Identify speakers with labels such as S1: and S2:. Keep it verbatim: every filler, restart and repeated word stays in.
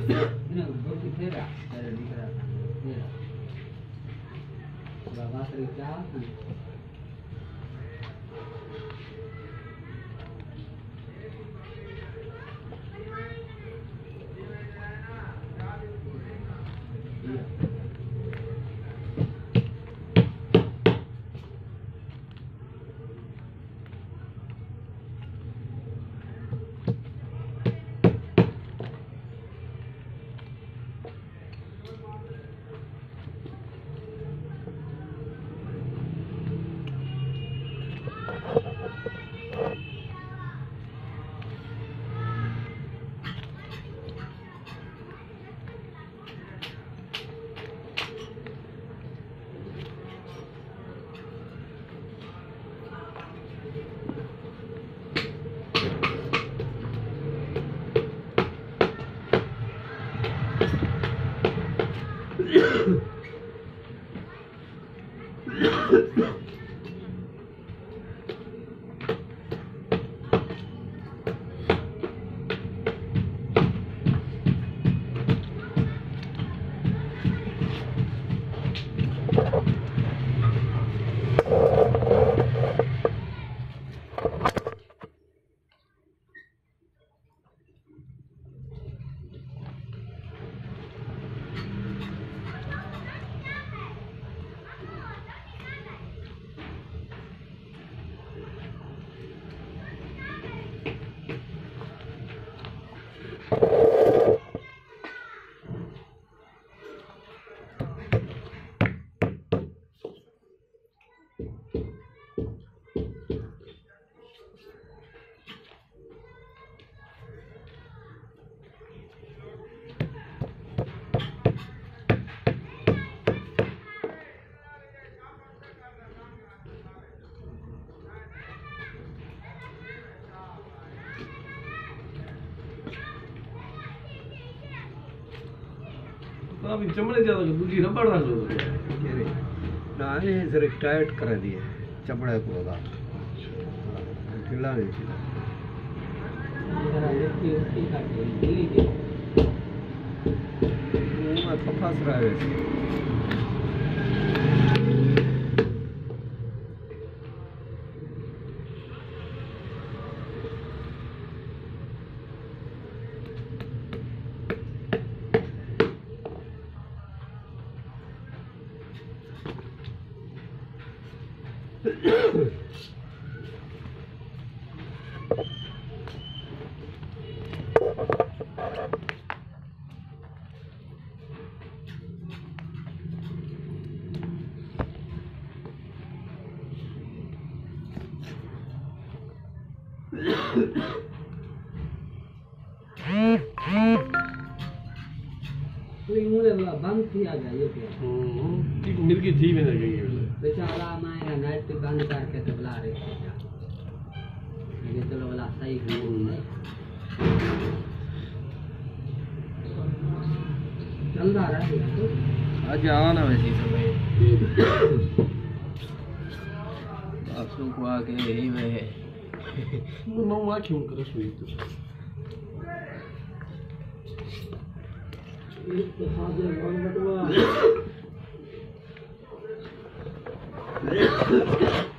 S1: Ini bukti tera dari di kereta. Tera. Bawa kerja.
S2: अभी चमड़े ज्यादा दूसरी रबड़ रख लो
S3: ना ये सिर्फ टाइट कर दिए चमड़े को लगा ढीला नहीं थी मैं तो फंस रहा है
S1: बंद किया गया ये क्या
S2: ठीक मिर्गी थी मैंने गई है
S1: बेचारा मैं नाइट पे बंद करके तो बुला रहे थे ये चलो वाला सही है चल रहा है तो
S3: आज आना वैसे समय आपसों को आके यही में है
S2: não há aqui um gratuito.
S1: Isso, fazer agora, vai